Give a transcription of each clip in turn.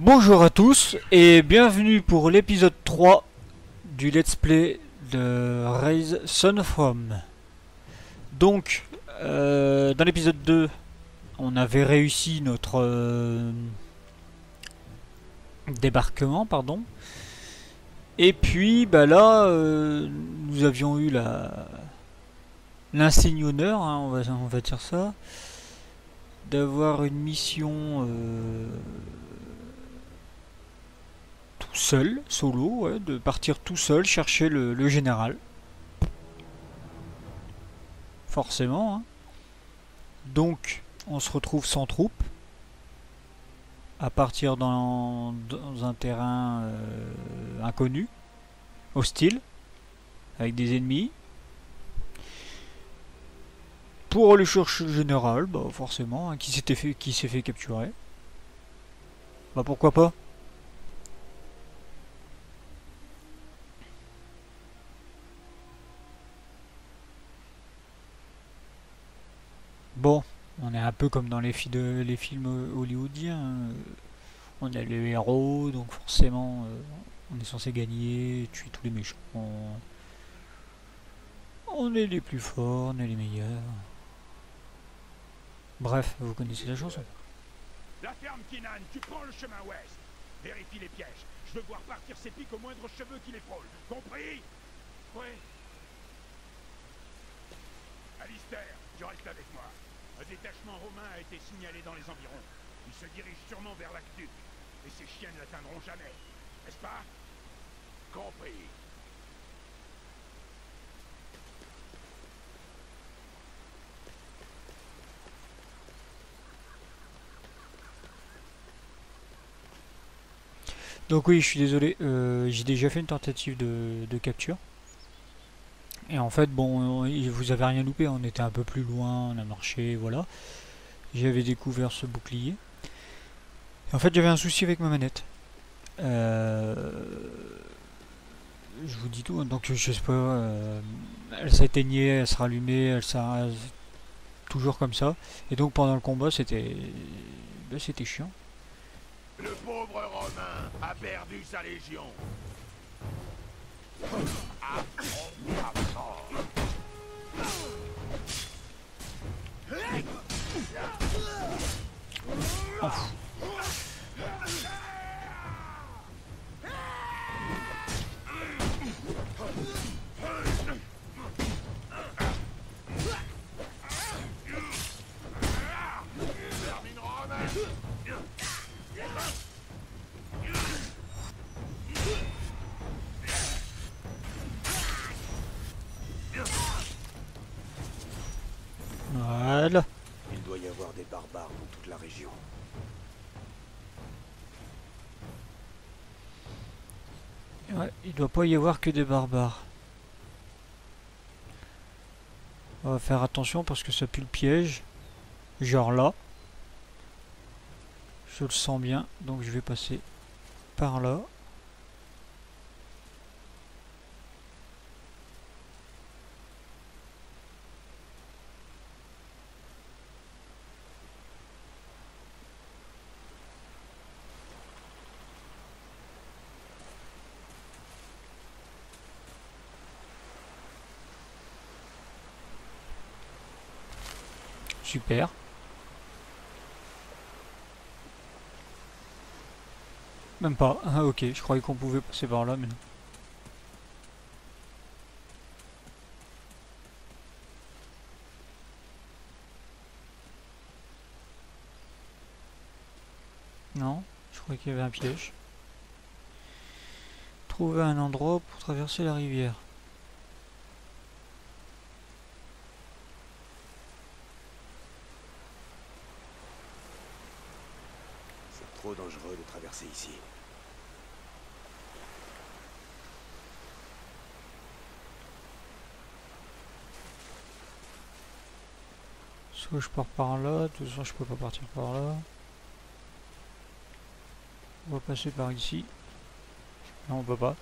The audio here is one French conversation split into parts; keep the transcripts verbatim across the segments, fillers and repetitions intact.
Bonjour à tous et bienvenue pour l'épisode trois du let's play de Rise Son of Rome. Donc, euh, dans l'épisode deux, on avait réussi notre euh, débarquement, pardon. Et puis, bah là, euh, nous avions eu la l'insigne honneur, hein, on, va, on va dire ça, d'avoir une mission euh, tout seul, solo, ouais, de partir tout seul chercher le, le général. Forcément, hein. Donc, on se retrouve sans troupes, à partir dans, dans un terrain euh, inconnu, hostile, avec des ennemis. Pour aller chercher le général, bah forcément, hein, qui s'était fait, qui s'est fait capturer. Bah pourquoi pas. Bon, on est un peu comme dans les, fi de, les films hollywoodiens. Hein. On a le héros, donc forcément, euh, on est censé gagner, tuer tous les méchants. On, on est les plus forts, on est les meilleurs. Bref, vous connaissez la chanson. La ferme Kinan, tu prends le chemin ouest. Vérifie les pièges. Je veux voir partir ces pics au moindre cheveu qui les frôle. Compris? Oui. Alistair, tu restes avec moi. Un détachement romain a été signalé dans les environs. Il se dirige sûrement vers l'aqueduc. Et ces chiens ne l'atteindront jamais. N'est-ce pas? Compris. Donc oui, je suis désolé, euh, j'ai déjà fait une tentative de, de capture. Et en fait, bon, vous avez rien loupé, on était un peu plus loin, on a marché, voilà. J'avais découvert ce bouclier. Et en fait, j'avais un souci avec ma manette. Euh, je vous dis tout, hein, donc je sais pas, euh, elle s'éteignait, elle se rallumait, elle s'arrête toujours comme ça. Et donc pendant le combat, c'était, ben, c'était chiant. Le pauvre Romain a perdu sa légion. Oh. Voilà. Il doit y avoir des barbares dans toute la région. Ouais, il doit pas y avoir que des barbares. On va faire attention parce que ça pue le piège. Genre là. Je le sens bien, donc je vais passer par là. Super. Même pas. Ah, ok, je croyais qu'on pouvait passer par là, mais non. Non, je croyais qu'il y avait un piège. Trouver un endroit pour traverser la rivière. C'est trop dangereux de traverser ici. Soit je pars par là, de toute façon je peux pas partir par là. On va passer par ici. Non, on peut pas.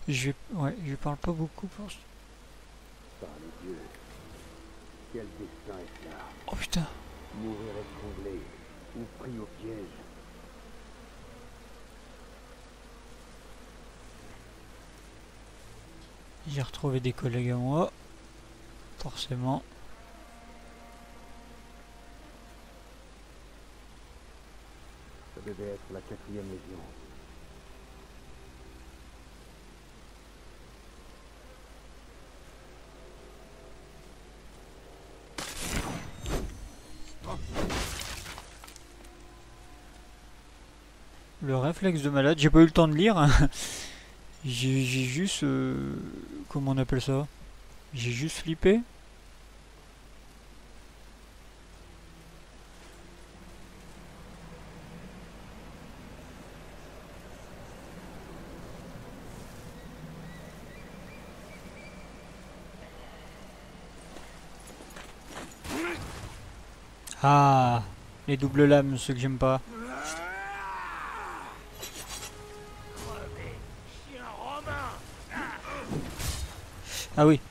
Je vais... Ouais, je parle pas beaucoup pour... Par les dieux, quel destin est là? Oh putain. Mourir étranglé ou pris au piège? J'ai retrouvé des collègues à moi. Forcément. Ça devait être la quatrième légion. Le réflexe de malade, j'ai pas eu le temps de lire. J'ai juste... Euh, comment on appelle ça? J'ai juste flippé. Ah, les doubles lames, ceux que j'aime pas. Ah oui.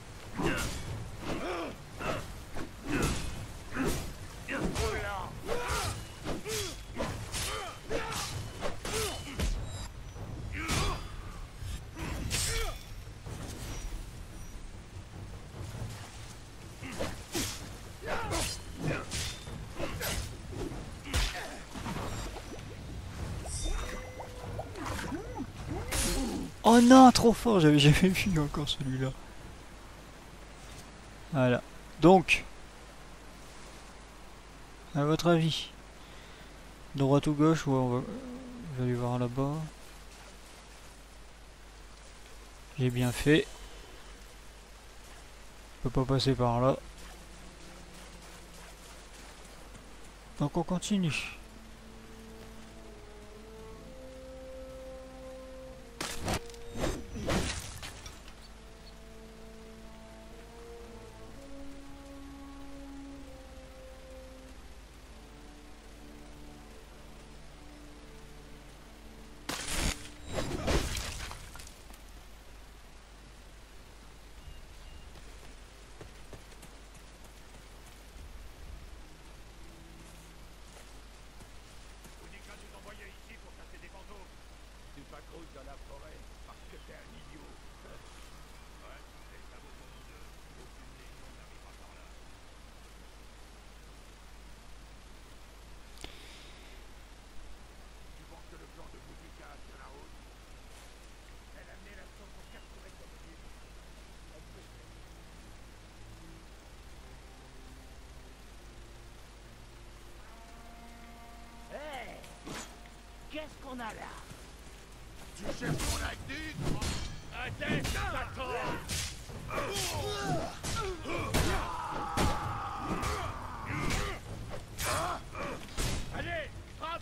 Oh non, trop fort, j'avais jamais vu encore celui-là. Voilà. Donc, à votre avis, droite ou gauche? Ouais, on va, je vais aller voir là-bas. J'ai bien fait. Je peux pas passer par là. Donc on continue. Dans la forêt, parce que t'es un idiot. Ouais, c'est ça vaut pour nous deux. Aucune légion n'arrivera par là. Tu penses que le plan de Boudica tient la route? Elle a amené l'action pour capturer Commodus. Elle peut se faire. Hé! Qu'est-ce qu'on a là? Tu cherches mon actif? Attends, allez, frappe!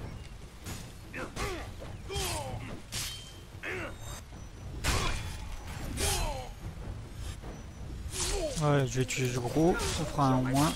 Ouais, je vais tuer ce gros, ça fera un en moins.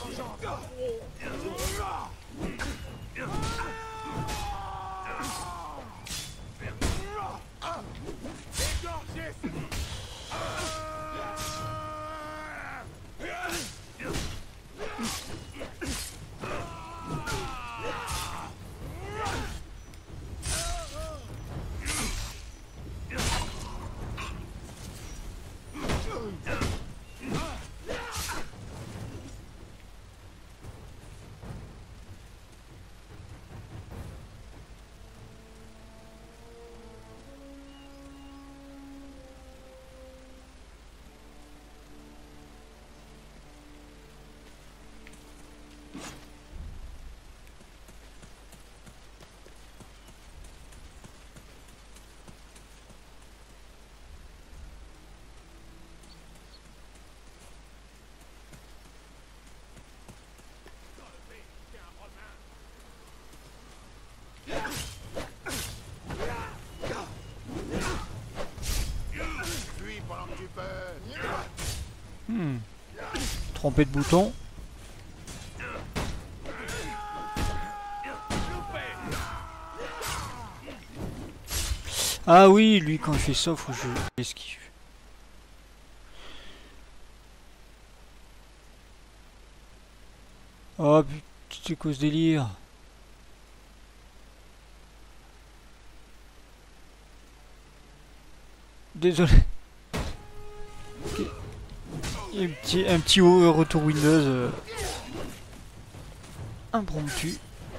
Hmm. Trompé de bouton. Ah oui, lui quand il fait ça, faut que je l'esquive. Oh putain, c'est quoi ce délire? Désolé. Un petit, un petit retour Windows euh, impromptu.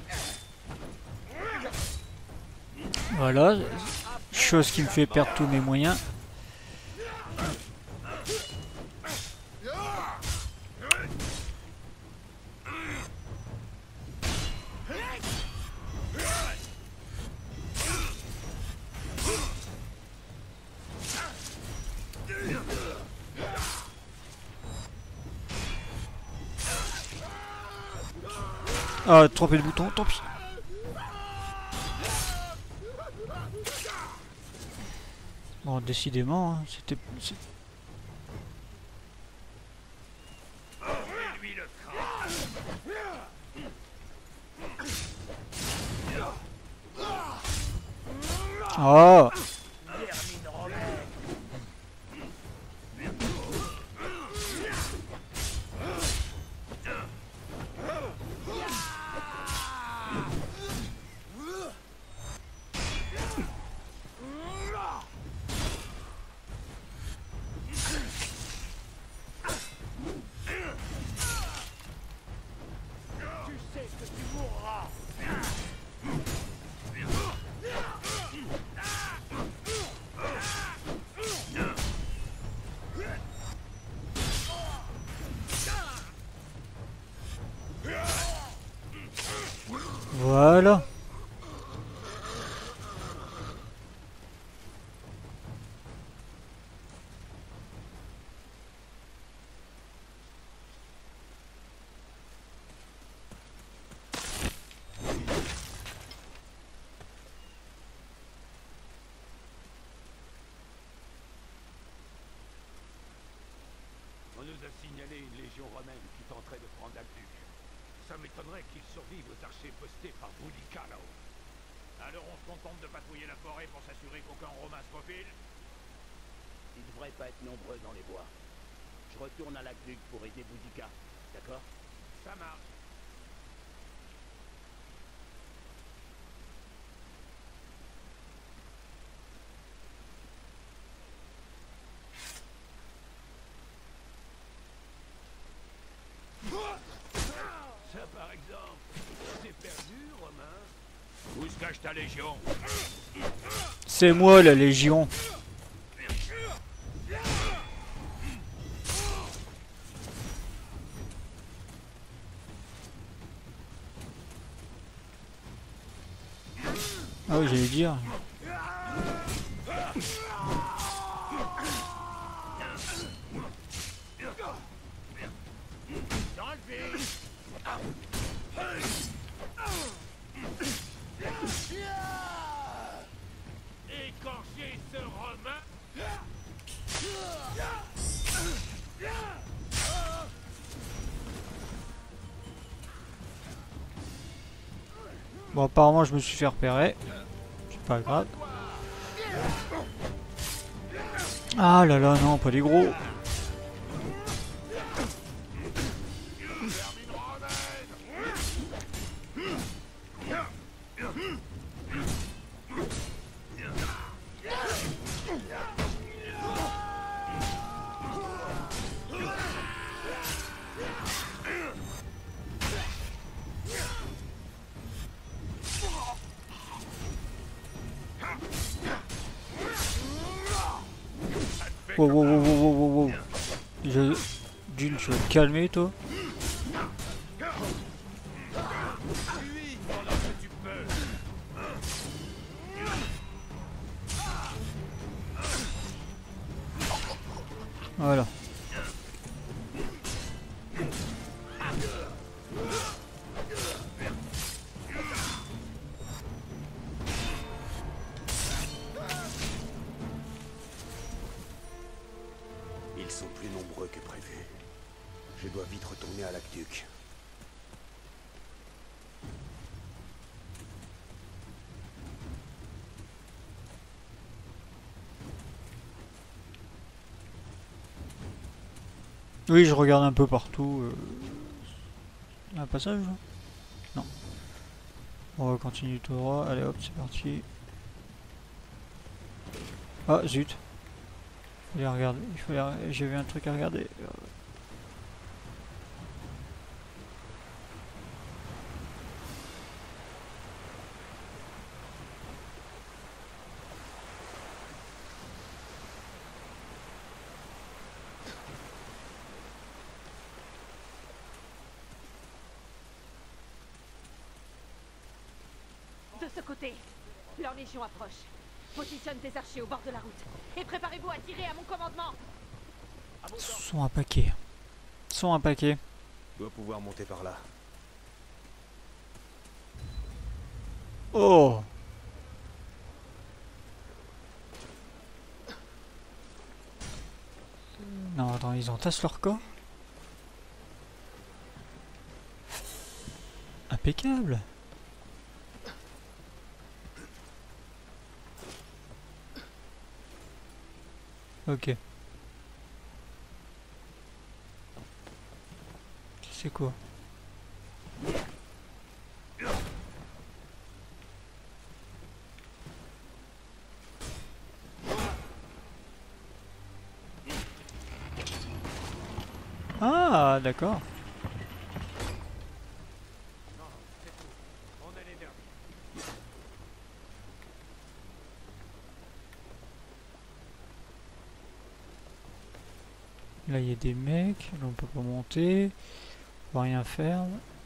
Voilà. Chose qui me fait perdre tous mes moyens. Ah, trompé le bouton, tant pis. Bon, décidément, hein, c'était... Oh. Voilà. On nous a signalé une légion romaine qui tenterait de prendre Aqueduc. Ça m'étonnerait qu'ils survivent aux archers postés par Boudica là-haut. Alors on se contente de patrouiller la forêt pour s'assurer qu'aucun Romain se faufile? Ils devraient pas être nombreux dans les bois. Je retourne à l'Aqueduc pour aider Boudica, d'accord? Ça marche. Ça par exemple, c'est perdu, Romain? Où se cache ta légion? C'est moi la Légion. Ah oui, j'allais dire. Écorcher ce Romain? Bon, apparemment, je me suis fait repérer. C'est pas grave. Ah là là, non, pas des gros. Wow, wow, wow, wow, wow, wow, wow. Je... D'une, tu vas te calmer, toi. Lui, pendant que tu peux. Voilà. Ils sont plus nombreux que prévu. Je dois vite retourner à l'Aqueduc. Oui, je regarde un peu partout. Euh... Un passage? Non. On va continuer tout droit. Allez hop, c'est parti. Ah zut. Il faut regarder. Il faut les... J'ai vu un truc à regarder. De ce côté, leur légion approche. Positionne tes archers au bord de la route. Et préparez-vous à tirer à mon commandement. Sont un paquet. Sont un paquet. Je dois pouvoir monter par là. Oh! Non, attends, ils entassent leur corps? Impeccable! Ok. C'est quoi? Ah, d'accord. On est les derniers. Là, il y a des mecs. Là, on peut pas monter. On va rien faire.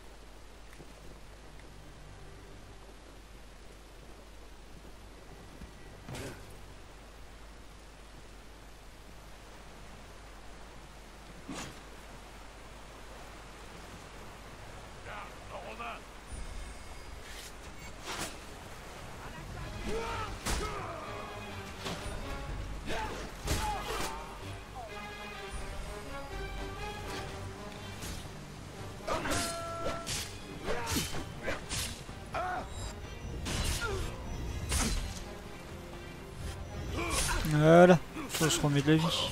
Voilà, on se remet de la vie.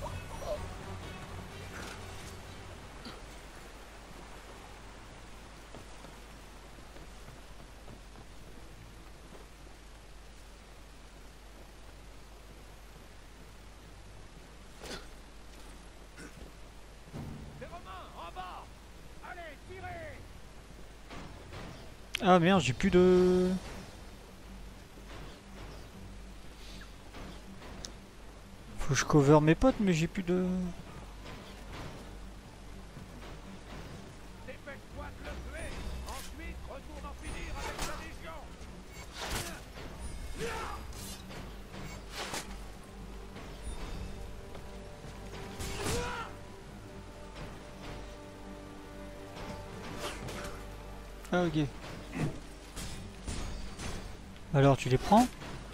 Les Romains, en bas. Allez, tirez. Ah merde, j'ai plus de... Faut que je cover mes potes, mais j'ai plus de... Dépêche-toi de le tuer. Ensuite, retourne en finir avec la légion. Ah ok. Alors tu les prends?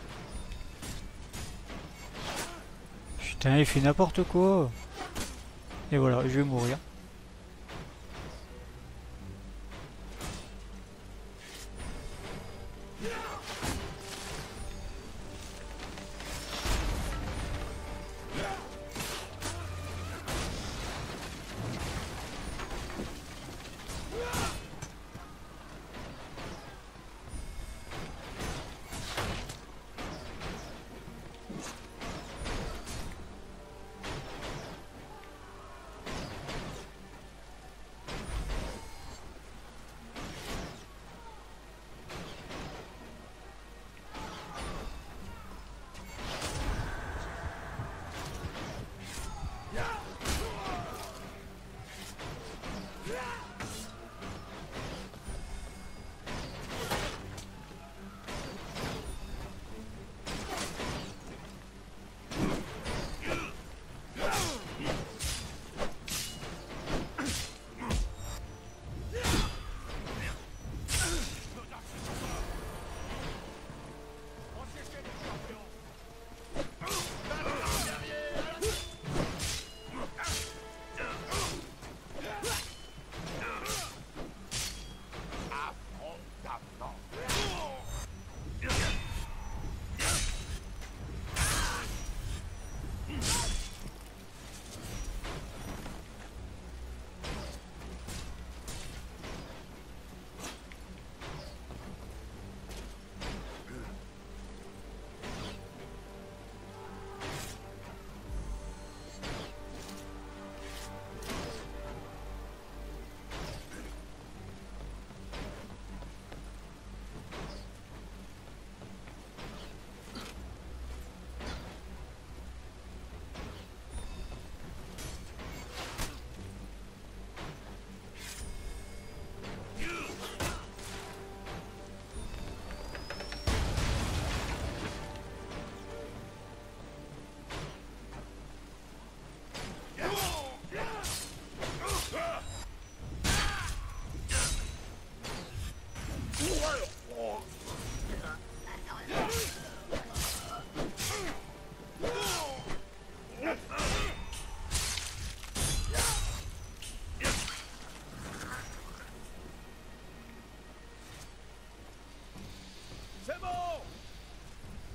Putain, il fait n'importe quoi. Et voilà, je vais mourir.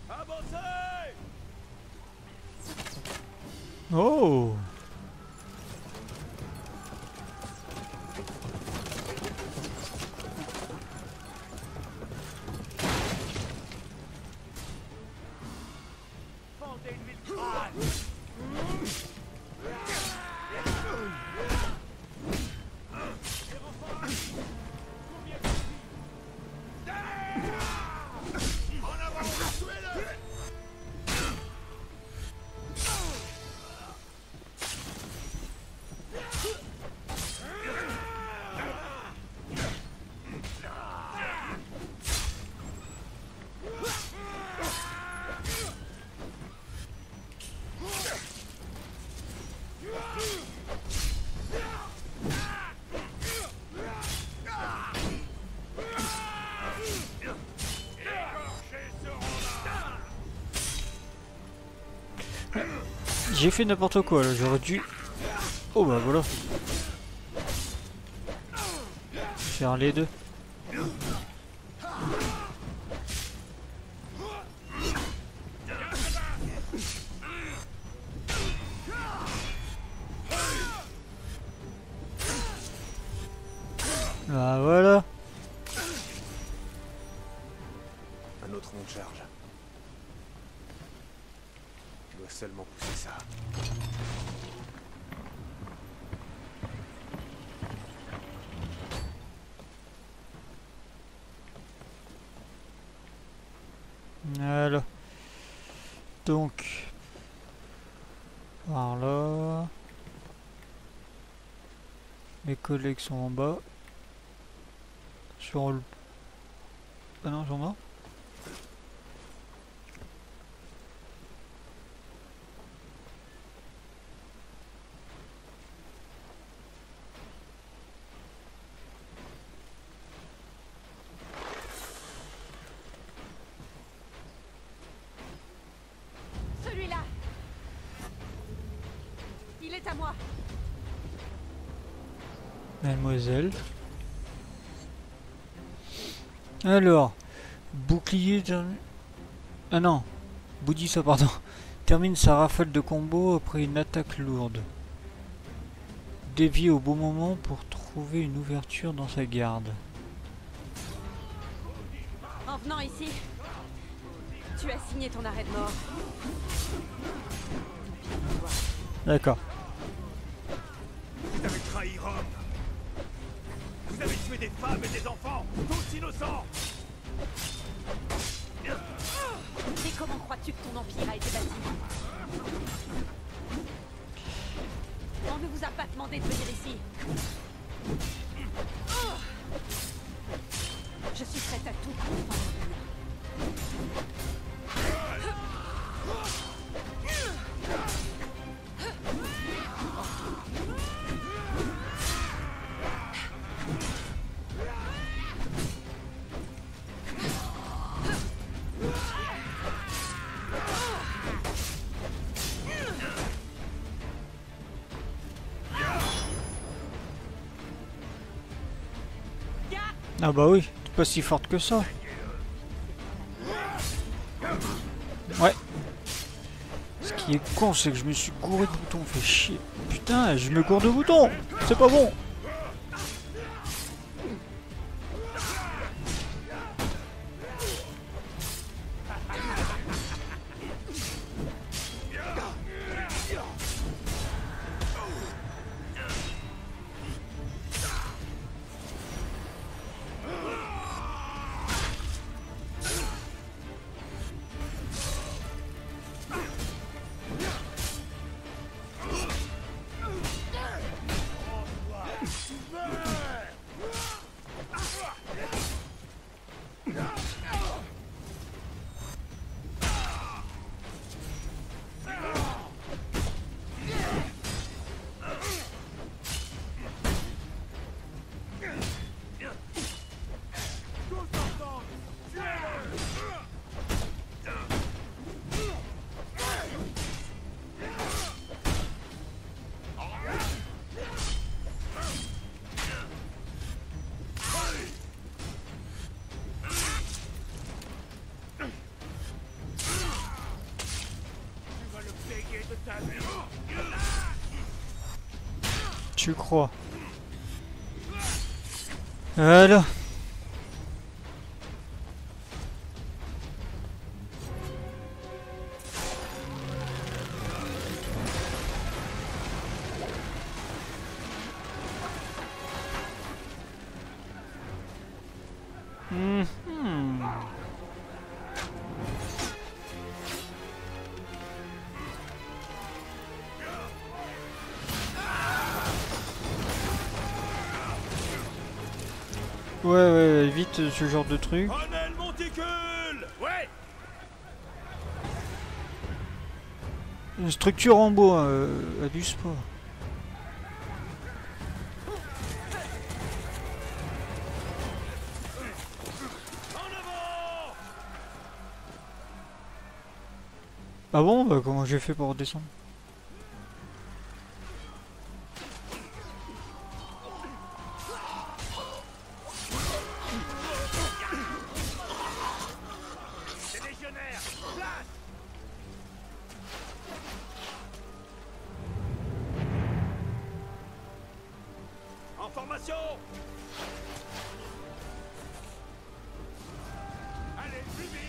Avancez! Oh! Fendez-lui le crâne! J'ai fait n'importe quoi là, j'aurais dû... Oh bah voilà. Faire les deux. Bah voilà. Un autre monde charge. Je dois seulement pousser ça. Voilà. Donc, par là. Mes collègues sont en bas. Sur le... Ah non, ils sont morts. Celui-là. Il est à moi. Mademoiselle. Alors, bouclier termine... Ah non, Boudissa, pardon. Termine sa rafale de combo après une attaque lourde. Dévie au bon moment pour trouver une ouverture dans sa garde. En venant ici, tu as signé ton arrêt de mort. D'accord. Vous avez trahi Rome. Vous avez tué des femmes et des enfants, tous innocents. Et comment crois-tu que ton empire a été bâti? On ne vous a pas demandé de venir ici. Je suis prête à tout pour défendre l'honneur. Ah bah oui, t'es pas si forte que ça. Ouais. Ce qui est con, c'est que je me suis gouré de boutons, fait chier. Putain, je me gourde de boutons. C'est pas bon. Tu crois? Voilà. Mhm. Ouais, ouais, vite ce genre de truc. Colonel Monticule! Ouais! Une structure en bois, euh, abuse pas. En avant! Ah bon, bah comment j'ai fait pour redescendre? Des légionnaires! Place! En formation! Allez, plus vite!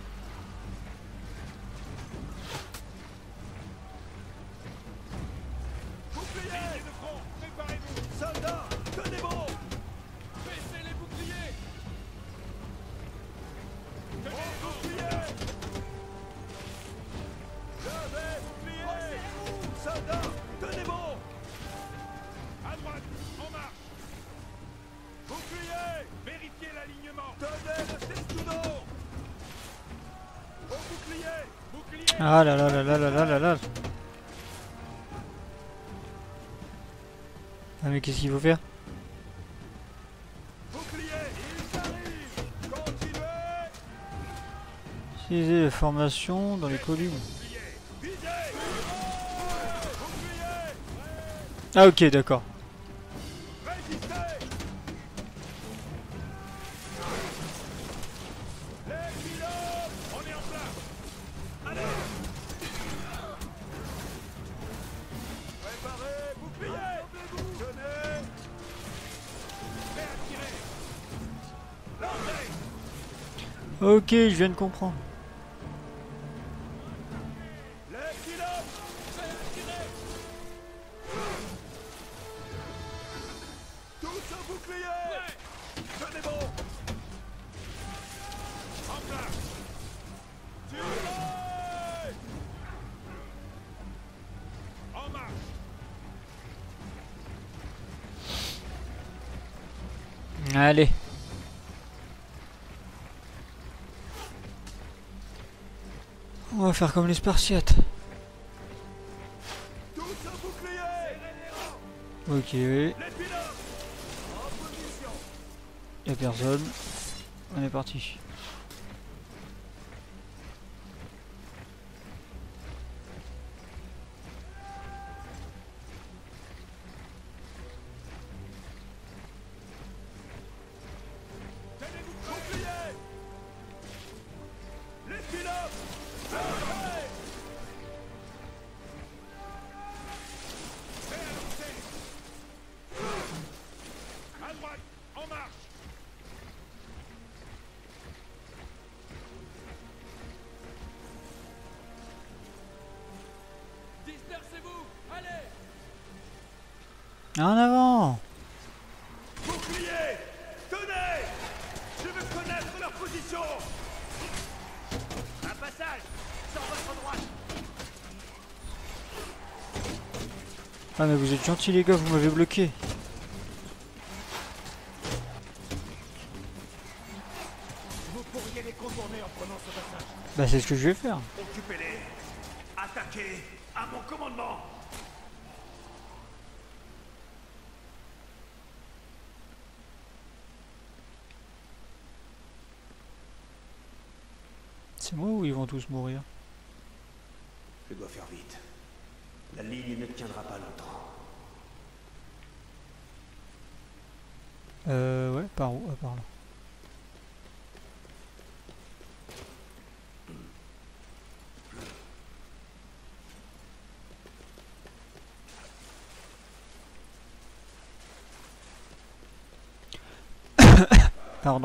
Bouclier de front, préparez-vous! Soldats, tenez bon! Baissez les boucliers! Tenez les boucliers! Levez, boucliers! Soldats, tenez bon! À droite, en marche! Bouclier! Vérifiez l'alignement! Tenez le testudo! Au bouclier! Bouclier! Ah là là là là là là là là. Ah mais qu'est-ce qu'il faut faire? Bouclier! Ils arrivent! Continuez! Utiliser les formations dans les columnes. Bouclier! Visez! Bouclier! Ah ok, d'accord. Résistez! Les pilotes! On est en place! Allez! Préparez! Bouclier! Tenez! Prêt à tirer! Lancez! Ok, je viens de comprendre. Les pilotes! Prêt à tirer! Tous au bouclier! Tenez bon! En place! Tirez! En marche! Allez. On va faire comme les Spartiates. Tous au bouclier! Ok, Les pilotes! En position! y'a personne. On est parti. Tenez-vous bouclier! Les pilotes! Lancez! Prêt à lancer! À droite! En marche! Dispersez-vous! Allez! En avant. Bouclier! Tenez! Je veux connaître leur position! Un passage! Sur votre droite! Ah mais vous êtes gentils les gars, vous m'avez bloqué. Vous pourriez les contourner en prenant ce passage. Bah c'est ce que je vais faire. Occupez-les! Attaquez! À mon commandement! C'est moi ou ils vont tous mourir? Je dois faire vite. La ligne ne tiendra pas longtemps. Euh ouais, par où? Ah, par là. Pardon.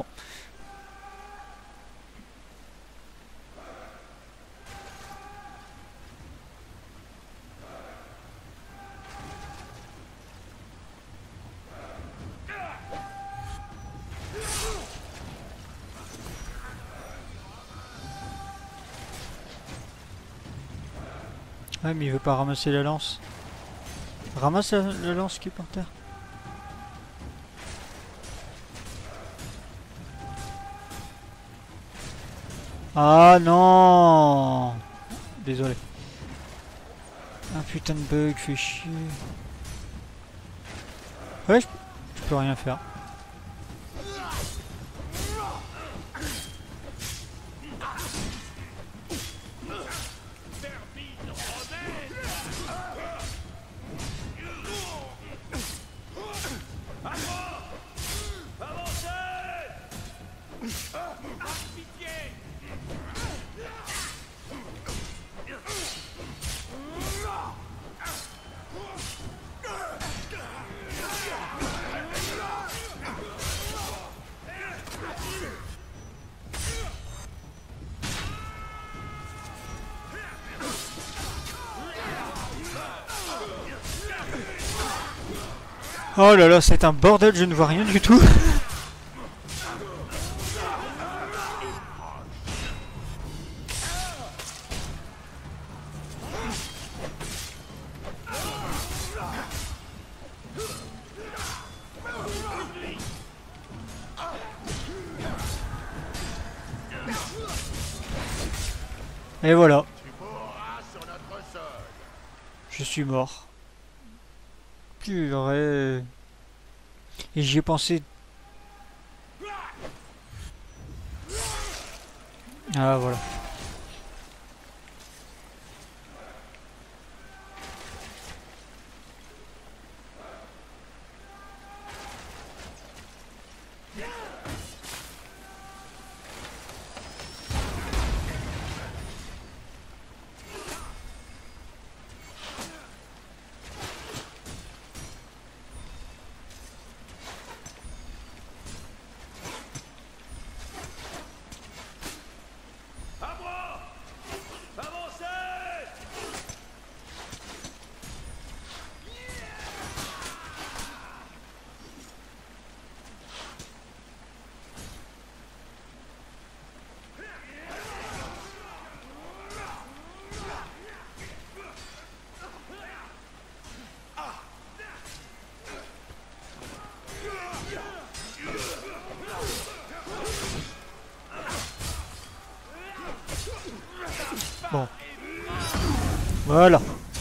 Ouais, mais il veut pas ramasser la lance. Ramasse la, la lance qui est par terre. Ah non! Désolé. Un putain de bug, fait chier. Ouais, je, je peux rien faire. Oh là là, c'est un bordel, je ne vois rien du tout. Et voilà. Je suis mort. Purée. Et j'y ai pensé. Ah voilà. Bon. Voilà.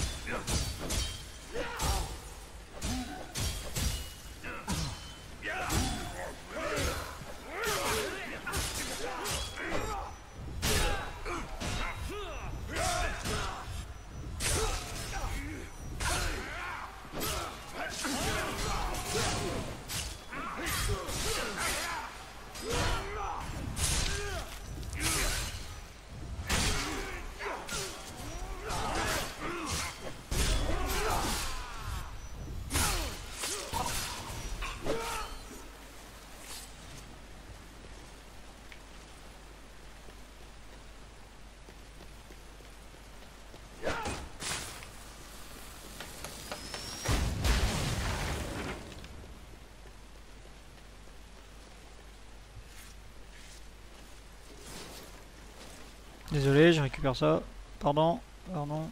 Désolé, je récupère ça. Pardon, pardon.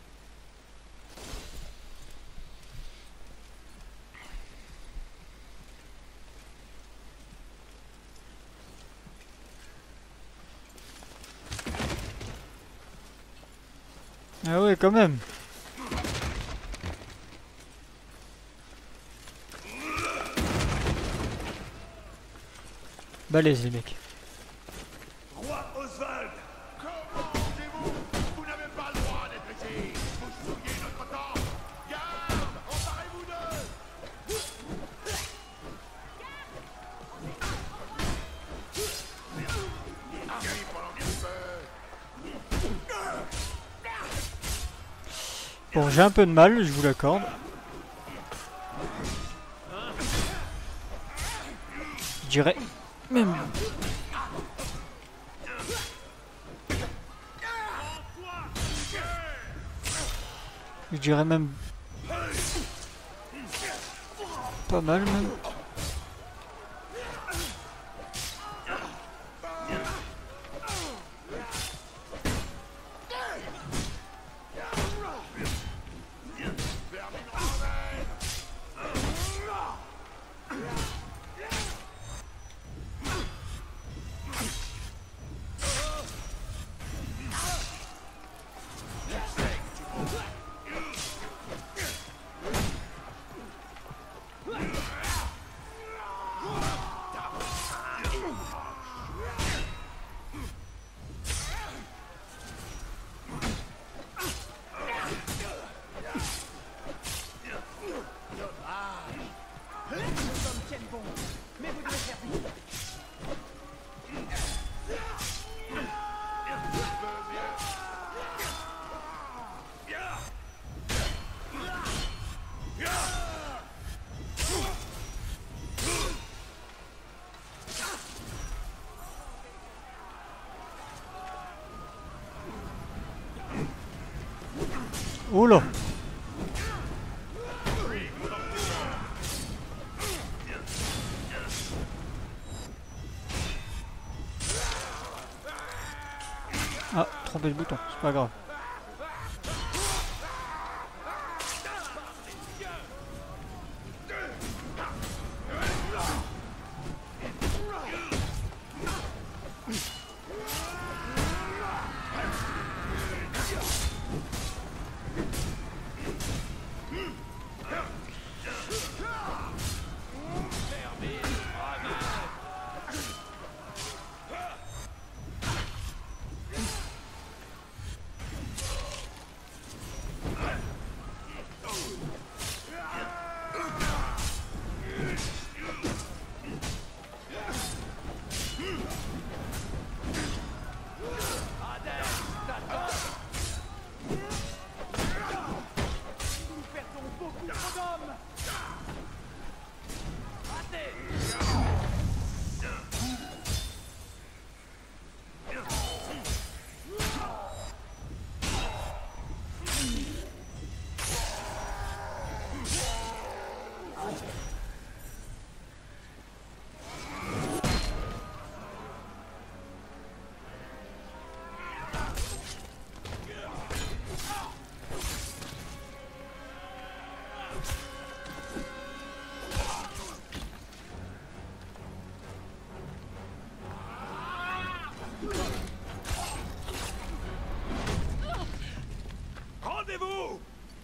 Ah ouais, quand même. Balèze les mecs. Roi Oswald, comment osez-vous? Vous n'avez pas le droit d'être ici. Vous souillez notre temps. Garde, emparez-vous d'eux. Arrive pendant qu'il peut. Bon, j'ai un peu de mal, je vous l'accorde. Je dirais Même. Je dirais même pas mal même. Oh là! Ah, trompé le bouton, c'est pas grave. Rendez-vous!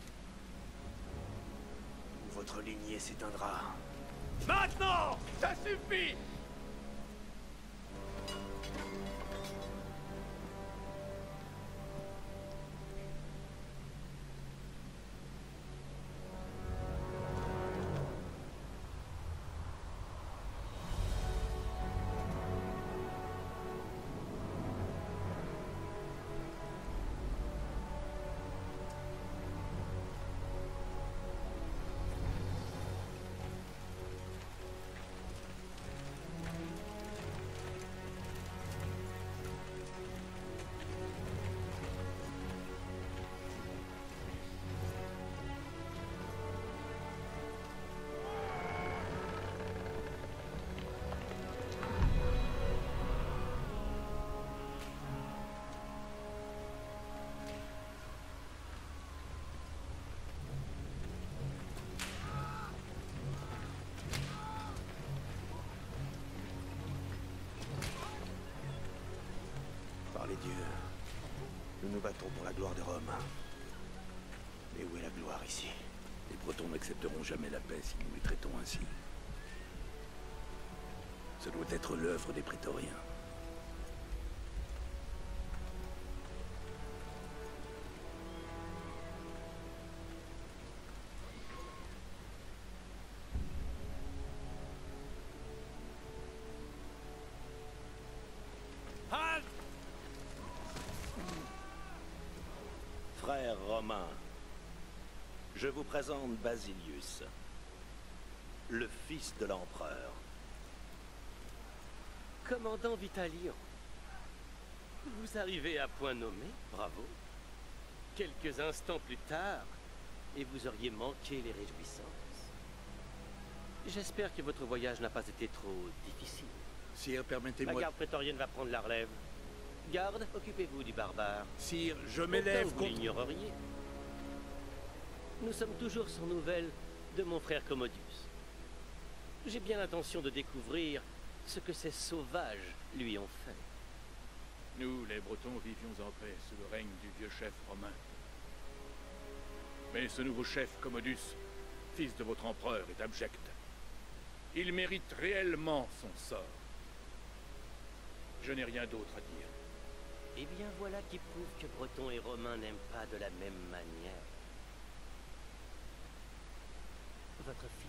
Votre lignée s'éteindra. Maintenant! Ça suffit! Par les dieux, nous nous battons pour la gloire de Rome. Mais où est la gloire ici? Les Bretons n'accepteront jamais la paix si nous les traitons ainsi. Ce doit être l'œuvre des prétoriens. Halte! Frères romains, je vous présente Basilius, le fils de l'empereur. Commandant Vitalion. Vous arrivez à point nommé, bravo. Quelques instants plus tard, et vous auriez manqué les réjouissances. J'espère que votre voyage n'a pas été trop difficile. Sire, La permettez-moi... garde prétorienne va prendre la relève. Garde, occupez-vous du barbare. Sire, je Au m'élève cas où vous contre... l'ignoreriez. Nous sommes toujours sans nouvelles de mon frère Commodus. J'ai bien l'intention de découvrir ce que ces sauvages lui ont fait. Nous, les Bretons, vivions en paix sous le règne du vieux chef romain. Mais ce nouveau chef, Commodus, fils de votre empereur, est abject. Il mérite réellement son sort. Je n'ai rien d'autre à dire. Eh bien voilà qui prouve que Bretons et Romains n'aiment pas de la même manière. Votre fille.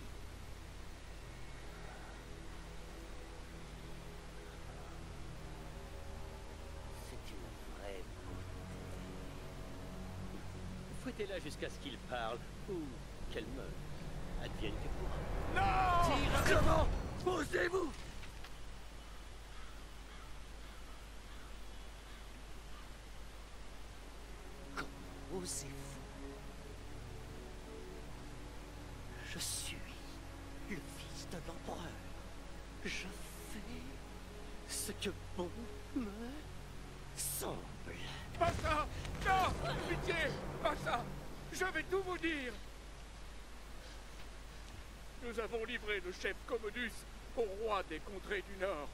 C'est une vraie beauté. Fouettez-la jusqu'à ce qu'il parle, ou qu'elle meure. Advienne que pourra. Non! Tire comment? Posez-vous! Comment osez-vous? Je suis le fils de l'empereur. Je fais ce que bon me semble. Pas ça! Non! Pitié! Pas ça! Je vais tout vous dire! Nous avons livré le chef Commodus au roi des contrées du Nord.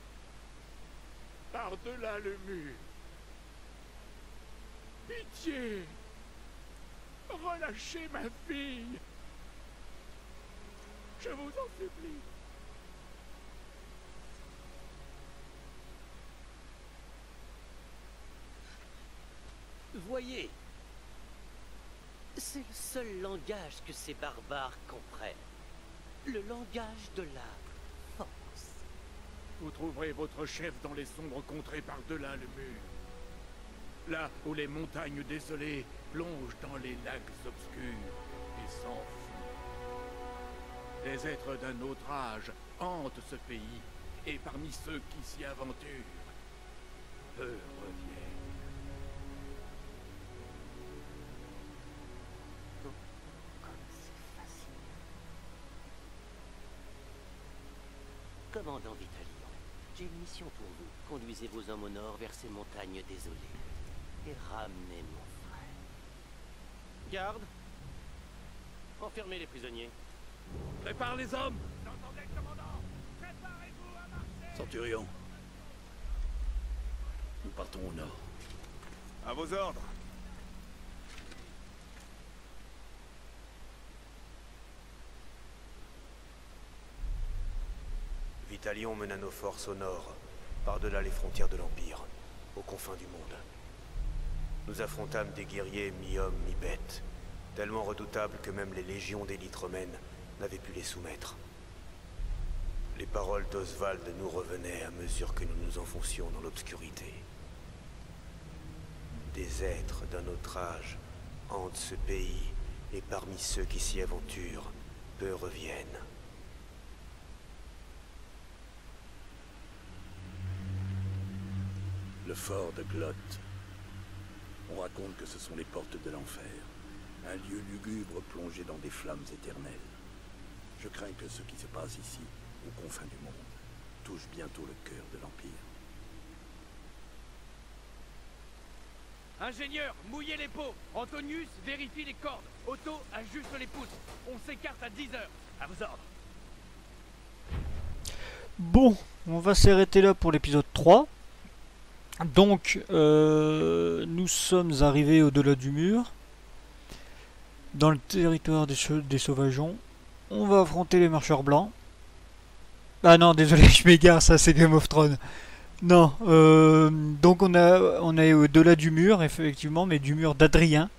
Par-delà le mur. Pitié! Relâchez ma fille! Je vous en supplie. Voyez, c'est le seul langage que ces barbares comprennent. Le langage de la force. Vous trouverez votre chef dans les sombres contrées par-delà le mur. Là où les montagnes désolées plongent dans les lacs obscurs et s'enfuient. Les êtres d'un autre âge hantent ce pays, et parmi ceux qui s'y aventurent, peu reviennent. Comme c'est fascinant. Commandant Vitalion, j'ai une mission pour vous. Conduisez vos hommes au nord vers ces montagnes désolées. Et ramenez mon frère. Garde. Enfermez les prisonniers. Prépare les hommes! J'entendais le commandant! Préparez-vous à marcher! Centurion. Nous partons au nord. À vos ordres. Vitalion mena nos forces au nord, par-delà les frontières de l'Empire, aux confins du monde. Nous affrontâmes des guerriers mi-hommes, mi-bêtes, tellement redoutables que même les légions d'élite romaines n'avaient pu les soumettre. Les paroles d'Oswald nous revenaient à mesure que nous nous enfoncions dans l'obscurité. Des êtres d'un autre âge hantent ce pays, et parmi ceux qui s'y aventurent, peu reviennent. Le fort de Glot. On raconte que ce sont les portes de l'enfer. Un lieu lugubre plongé dans des flammes éternelles. Je crains que ce qui se passe ici, aux confins du monde, touche bientôt le cœur de l'Empire. Ingénieur, mouillez les pots. Antonius, vérifie les cordes. Otto, ajuste les poutres. On s'écarte à dix heures. À vos ordres. Bon, on va s'arrêter là pour l'épisode trois. Donc, euh, nous sommes arrivés au-delà du mur, dans le territoire des, des sauvageons. On va affronter les marcheurs blancs. Ah non, désolé, je m'égare, ça c'est Game of Thrones. Non, euh, donc on, a, on est au-delà du mur, effectivement, mais du mur d'Adrien.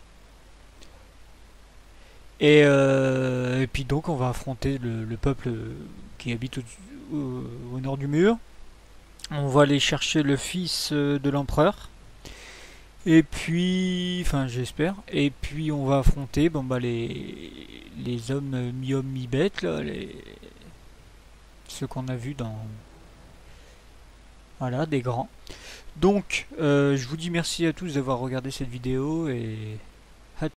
Et, euh, et puis donc on va affronter le, le peuple qui habite au, au, au nord du mur. On va aller chercher le fils de l'empereur. Et puis, enfin j'espère. Et puis on va affronter bon, bah, les, les hommes mi-hommes mi-bêtes, là, les, ceux qu'on a vus dans, Voilà, des grands. Donc, euh, je vous dis merci à tous d'avoir regardé cette vidéo et